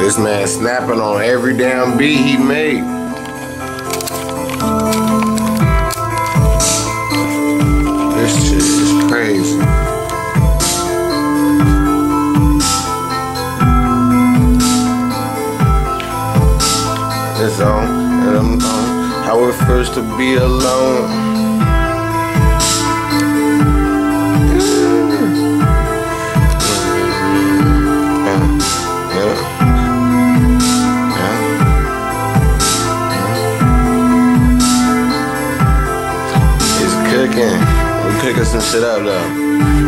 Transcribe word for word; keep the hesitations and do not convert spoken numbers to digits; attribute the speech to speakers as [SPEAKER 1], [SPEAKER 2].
[SPEAKER 1] This man snapping on every damn beat he made. This shit is crazy. It's on, and I'm on. How it feels to be alone. We cooking some shit up though.